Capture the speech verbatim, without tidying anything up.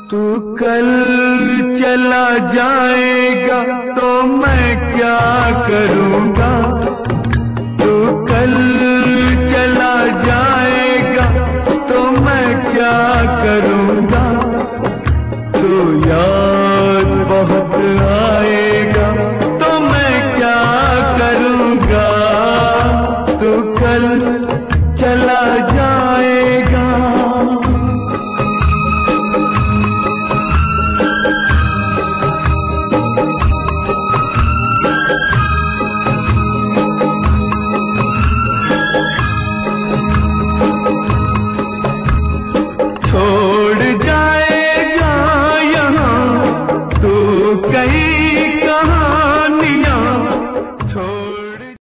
तू कल चला जाएगा तो मैं क्या करूँगा। तू कल चला जाएगा तो मैं क्या करूँगा। तू याद बहुत आएगा तो मैं क्या करूँगा। तू कल चला जा